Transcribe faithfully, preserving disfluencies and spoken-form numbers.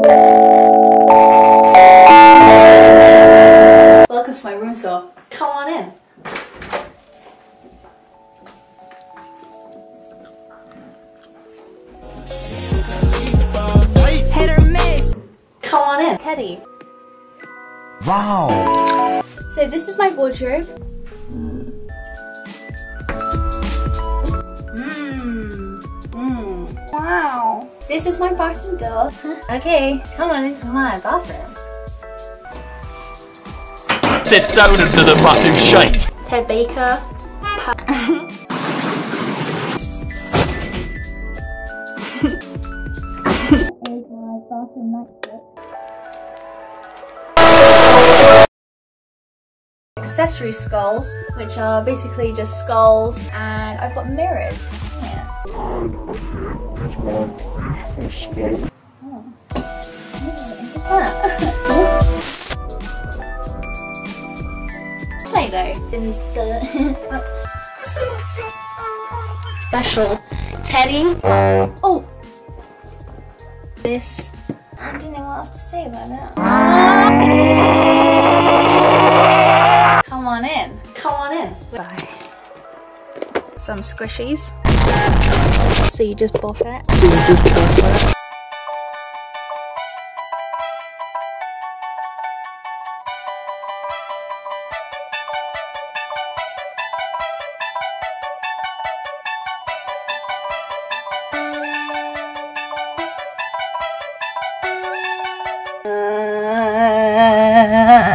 Welcome to my room tour. Come on in. Hit or miss. Come on in. Teddy. Wow. So this is my wardrobe. Mmm. Mmm. Wow. This is my bathroom door. Okay, come on into my bathroom. Sit down into the massive shite. Ted Baker. Here's my bathroom nightstick. Accessory skulls, which are basically just skulls, and I've got mirrors. Yeah. Oh. What's that? Play-Doh. Special Teddy. Oh! This. I don't know what else to say about that. Come on in. Come on in. Bye. Some squishies. So you just buff it. So you just buff it.